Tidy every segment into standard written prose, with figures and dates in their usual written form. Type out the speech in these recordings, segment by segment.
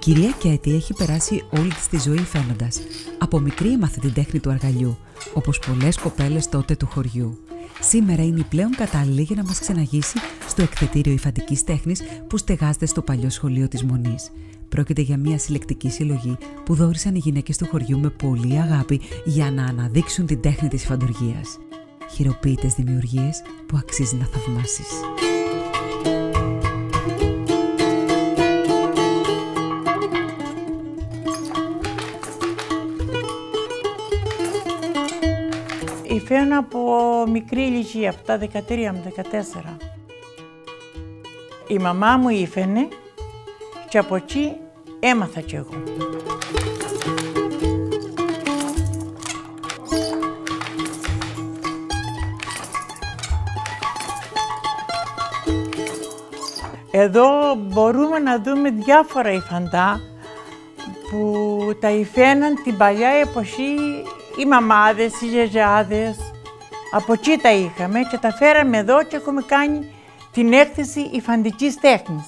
κυρία Κέτη έχει περάσει όλη της τη ζωή φαίνοντας. Από μικρή έμαθε την τέχνη του αργαλιού, όπως πολλές κοπέλες τότε του χωριού. Σήμερα είναι η πλέον κατάλληλη για να μας ξεναγήσει στο εκθετήριο υφαντικής τέχνης που στεγάζεται στο παλιό σχολείο της Μονής. Πρόκειται για μια συλλεκτική συλλογή που δώρησαν οι γυναίκες του χωριού με πολλή αγάπη για να αναδείξουν την τέχνη της υφαντουργίας. Χειροποίητες δημιουργίες που αξίζει να θαυμάσεις. Υφαίνω από μικρή ηλικία, από τα 13 με 14. Η μαμά μου ήφαινε και από εκεί έμαθα κι εγώ. Εδώ μπορούμε να δούμε διάφορα υφαντά που τα υφαίναν την παλιά εποχή οι μαμάδες, οι γιαγιάδες. Από εκεί τα είχαμε και τα φέραμε εδώ και έχουμε κάνει την έκθεση υφαντικής τέχνης.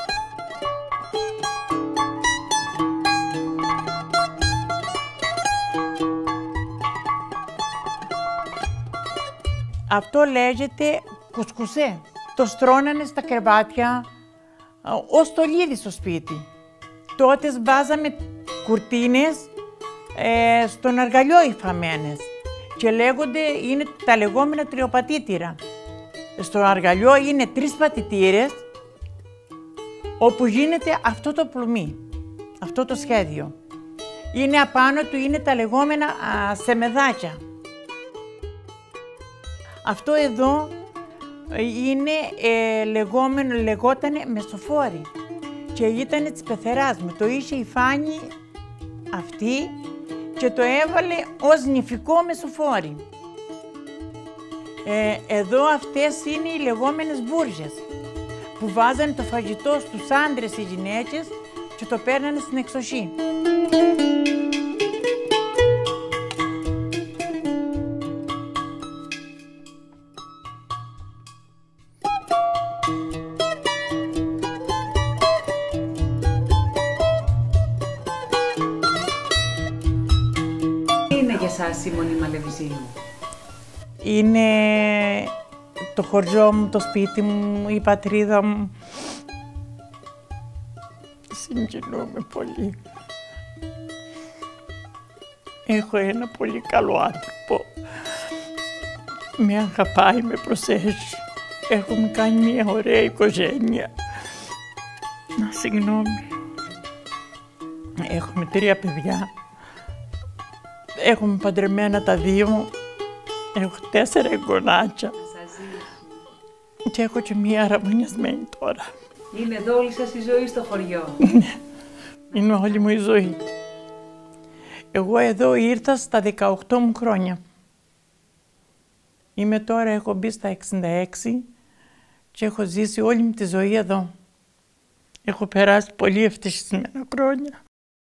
Αυτό λέγεται κουσκουσέ. Το στρώνανε στα κρεβάτια ως στολίδι στο σπίτι. Τότε βάζαμε κουρτίνες στον αργαλιό υφαμένες και λέγονται, είναι τα λεγόμενα τριοπατήτηρα. Στο αργαλιό είναι 3 πατητήρες όπου γίνεται αυτό το πλουμί, αυτό το σχέδιο. Είναι απάνω του, είναι τα λεγόμενα σεμεδάκια. Αυτό εδώ είναι λεγότανε μεσοφόρη και ήταν της πεθεράς μου. Το είχε η Φάνη αυτή και το έβαλε ως νηφικό μεσοφόρη. Εδώ αυτές είναι οι λεγόμενες μπούρζες που βάζανε το φαγητό στους άντρες οι γυναίκες και το παίρνανε στην εξοχή. Είναι για σας η Μονή Μαλεβιζίου? Είναι το χωριό μου, το σπίτι μου, η πατρίδα μου. Συγκινούμε πολύ. Έχω ένα πολύ καλό άνθρωπο. Με αγαπάει, με προσέχει. Έχουμε κάνει μια ωραία οικογένεια. Συγγνώμη. Έχουμε 3 παιδιά. Έχουμε παντρεμένα τα 2. Έχω 4 εγγονάκια. Και έχω και μία αραβωνιασμένη τώρα. Είναι εδώ όλη σας η ζωή στο χωριό? Ναι, είναι όλη μου η ζωή. Εγώ εδώ ήρθα στα 18 μου χρόνια. Είμαι τώρα, έχω μπει στα 66 και έχω ζήσει όλη μου τη ζωή εδώ. Έχω περάσει πολύ ευτυχισμένα χρόνια.